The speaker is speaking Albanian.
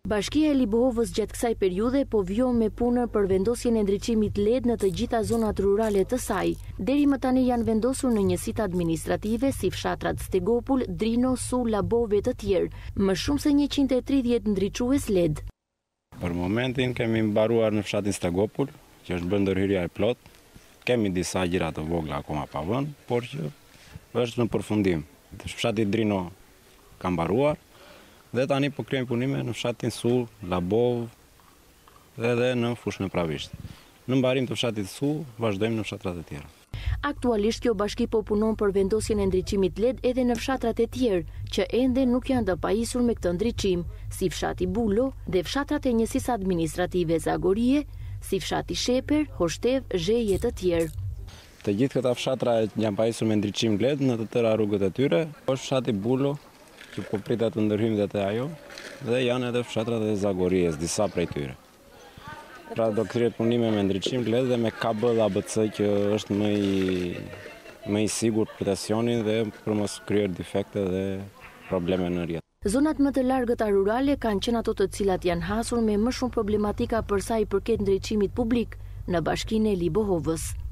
Bashkia e Libohovës gjatë kësaj periudhe po vjon me punën për vendosjen e ndriçimit LED në të gjitha zonat rurale të saj. Deri më tani janë vendosur në njësitë administrative si fshatrat Stegopul, Drino, Su, Labove të tjerë, më shumë se 130 ndriçues LED. Për momentin kemi mbaruar në fshatin Stegopul, që është bërë ndërhyrja e plot. Kemi disa gjëra të vogla akoma pa vënë, por që është në përfundim. Fshati Drino ka mbaruar. Dhe tani po kryejmë punime në fshatin Su, Labov dhe edhe në fushën e Pravisht. Në mbarim të fshatit Su, vazhdojmë në fshatrat e tjera. Aktualisht kjo bashki po punon për vendosjen e ndriçimit LED edhe në fshatrat e tjerë, që ende nuk janë të pajisur me këtë ndriçim, si fshati Bulo dhe fshatrat e njësisë administrative Zagorie, si fshati Sheper, Hoshtev, Zheje të tjerë. Të gjithë këta fshatra janë pajisur me ndriçim LED në të tëra rrugët e tyre, është fshati Bulo, që po pritet të ndërhyjmë dhe ajo, dhe janë edhe fshatrat e Zagories, disa prej tyre. Pra do kryet punime me ndriçim LED dhe me kabel ABC që është më i sigurt për presionin dhe për mos kryer defekte dhe probleme në rrjet. Zonat më të largëta rurale kanë qenë ato të cilat janë hasur me më shumë problematika për sa i përket ndriçimit publik në bashkinë e Libohovës.